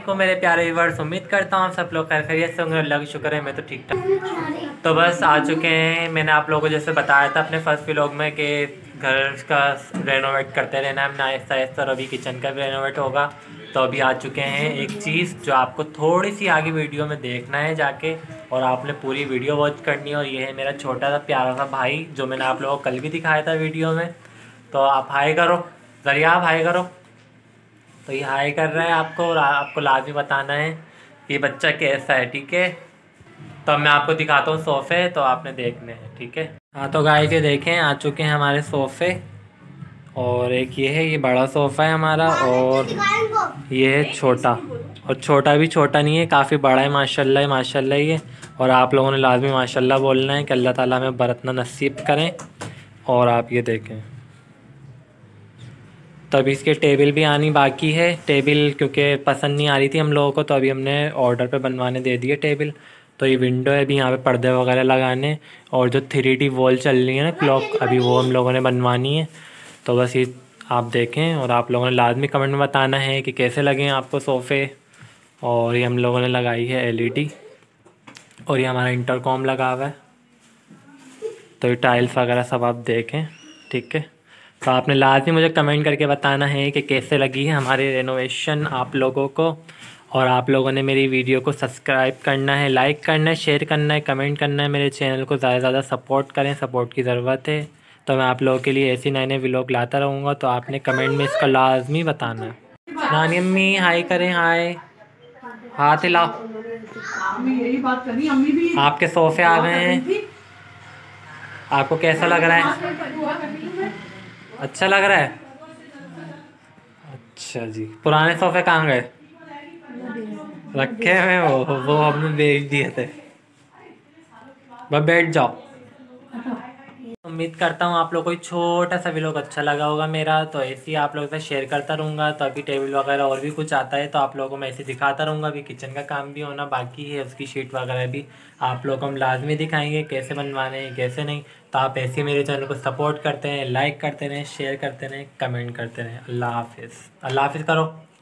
वालेकुम मेरे प्यारे व्यूअर्स, उम्मीद करता हूँ सब लोग खैरियत से होंगे। अल्लाह का शुक्र है मैं तो ठीक ठाक। तो बस आ चुके हैं। मैंने आप लोगों को जैसे बताया था अपने फर्स्ट व्लॉग में कि घर का रेनोवेट करते रहना है हमने आहिस्ता आहिस्ता, और अभी किचन का भी रेनोवेट होगा। तो अभी आ चुके हैं एक चीज़ जो आपको थोड़ी सी आगे वीडियो में देखना है जाके, और आपने पूरी वीडियो वॉच करनी है। और ये है मेरा छोटा सा प्यारा सा भाई जो मैंने आप लोगों को कल भी दिखाया था वीडियो में। तो आप हाय करो, ज़रिया आप हाय करो। तो ये हाय कर रहा है आपको, और आपको लाजमी बताना है कि बच्चा कैसा है, ठीक है। तो अब मैं आपको दिखाता हूँ सोफ़े, तो आपने देखने हैं, ठीक है। हाँ तो गाइस ये देखें आ चुके हैं हमारे सोफ़े, और एक ये है, ये बड़ा सोफ़ा है हमारा, और ये है छोटा। और छोटा भी छोटा नहीं है, काफ़ी बड़ा है माशाल्लाह माशाल्लाह ये। और आप लोगों ने लाजमी माशाल्लाह बोलना है कि अल्लाह ताला हमें बरतना नसीब करें। और आप ये देखें, तो अभी इसके टेबल भी आनी बाकी है। टेबल क्योंकि पसंद नहीं आ रही थी हम लोगों को, तो अभी हमने ऑर्डर पे बनवाने दे दिए टेबल। तो ये विंडो है अभी, यहाँ पे पर्दे वगैरह लगाने, और जो 3D वॉल चल रही है ना क्लॉक, अभी वो हम लोगों ने बनवानी है। तो बस ये आप देखें, और आप लोगों ने लाजमी कमेंट में बताना है कि कैसे लगे आपको सोफ़े। और ये हम लोगों ने लगाई है LED, और ये हमारा इंटरकॉम लगा हुआ है। तो ये टाइल्स वगैरह सब आप देखें, ठीक है। तो आपने लाजमी मुझे कमेंट करके बताना है कि कैसे लगी है हमारी रेनोवेशन आप लोगों को। और आप लोगों ने मेरी वीडियो को सब्सक्राइब करना है, लाइक करना है, शेयर करना है, कमेंट करना है। मेरे चैनल को ज़्यादा से ज़्यादा सपोर्ट करें, सपोर्ट की ज़रूरत है। तो मैं आप लोगों के लिए ऐसे नए नए व्लॉग लाता रहूँगा। तो आपने कमेंट में इसका लाजमी बताना है। नानी अम्मी हाय करें, हाय, हाथ हिलाओ। आपके सोफ़े आ गए हैं, आपको कैसा लग रहा है? अच्छा लग रहा है। अच्छा जी, पुराने सोफे कहाँ गए? रखे हुए वो हमने बेच दिए थे। बस बैठ जाओ। उम्मीद करता हूँ आप लोग को छोटा सा व्लॉग अच्छा लगा होगा मेरा। तो ऐसे ही आप लोगों के साथ शेयर करता रहूँगा। तो अभी टेबल वगैरह और भी कुछ आता है तो आप लोगों को मैं ऐसे दिखाता रहूँगा। अभी किचन का काम भी होना बाकी है, उसकी शीट वगैरह भी आप लोगों को हम लाजमी दिखाएंगे कैसे बनवाने हैं कैसे नहीं। तो आप ऐसे ही मेरे चैनल को सपोर्ट करते रहें, लाइक करते रहें, शेयर करते रहें, कमेंट करते रहें। अल्लाह हाफिज़, अल्लाह हाफिज़ करो।